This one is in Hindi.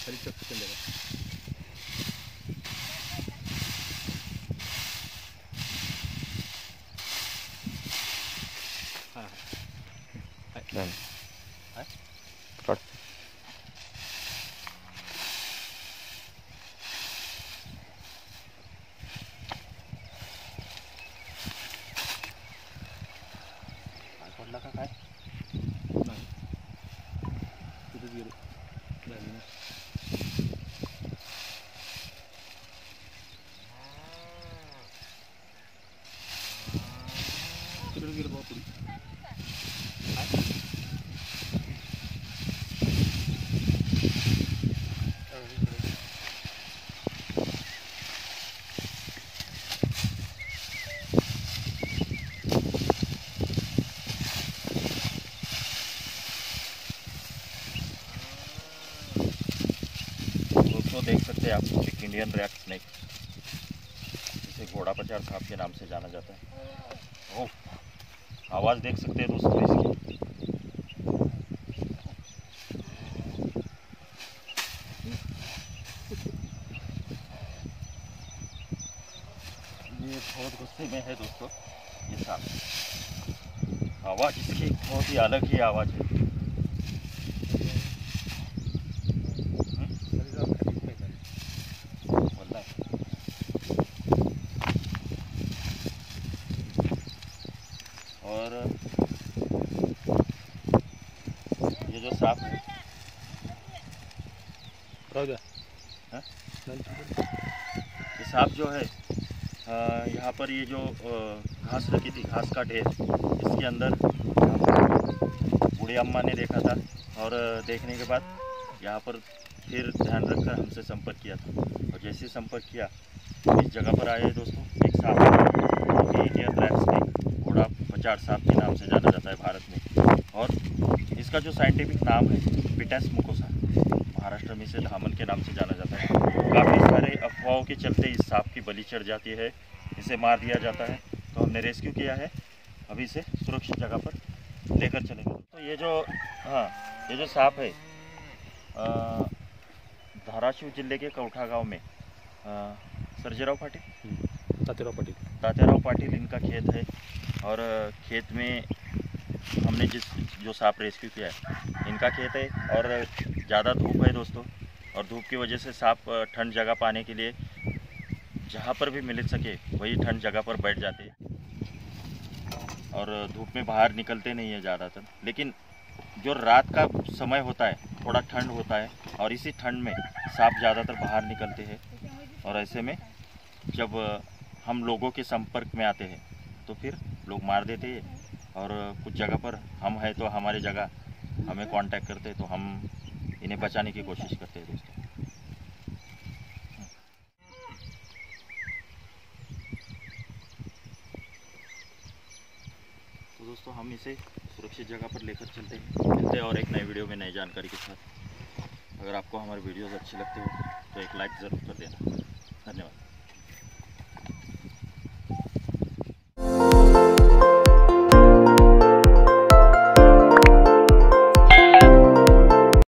खाली चल चलेगा। हाँ Done. हाँ Cut. पडला का काय नाही तिथेच गेलो झाली ना तिकडे गेलो बाबा पुढे दोस्तों देख सकते हैं आप एक इंडियन रैट स्नेक, जिसे घोड़ा पचार सांप के नाम से जाना जाता है। ओह, आवाज़ देख सकते हैं दोस्तों इसकी। ये बहुत गुस्से में है दोस्तों ये सांप। आवाज़ इसकी बहुत ही अलग ही आवाज़ है। और ये जो सांप है ये सांप जो है यहाँ पर ये जो घास रखी थी, घास का ढेर, इसके अंदर बूढ़ी अम्मा ने देखा था और देखने के बाद यहाँ पर फिर ध्यान रखकर हमसे संपर्क किया था। और जैसे संपर्क किया इस जगह पर आए दोस्तों, एक सांप इंडियन रैट स्नेक, घोड़ा पचार सांप के नाम से जाना जाता है भारत में। और इसका जो साइंटिफिक नाम है पिटस मुकोसा, महाराष्ट्र में इसे धामन के नाम से जाना जाता है। काफ़ी सारे अफवाहों के चलते इस सांप की बलि चढ़ जाती है, इसे मार दिया जाता है। तो हमने रेस्क्यू किया है, अभी इसे सुरक्षित जगह पर लेकर चलेंगे। तो ये जो सांप है धाराशिव जिले के कौठा गांव में सर्जेराव पाटिल तात्याराव पाटिल इनका खेत है। और खेत में हमने जो सांप रेस्क्यू किया है इनका खेत है। और ज़्यादा धूप है दोस्तों, और धूप की वजह से सांप ठंड जगह पाने के लिए जहाँ पर भी मिल सके वही ठंड जगह पर बैठ जाते हैं और धूप में बाहर निकलते नहीं है ज़्यादातर। लेकिन जो रात का समय होता है थोड़ा ठंड होता है और इसी ठंड में सांप ज़्यादातर बाहर निकलते हैं। और ऐसे में जब हम लोगों के संपर्क में आते हैं तो फिर लोग मार देते हैं। और कुछ जगह पर हम हैं तो हमारी जगह हमें कांटेक्ट करते हैं, तो हम इन्हें बचाने की कोशिश करते हैं दोस्तों। तो दोस्तों हम इसे सुरक्षित जगह पर लेकर चलते हैं, मिलते हैं और एक नई वीडियो में नई जानकारी के साथ। अगर आपको हमारे वीडियोस अच्छे लगते हो तो एक लाइक ज़रूर कर देना। धन्यवाद।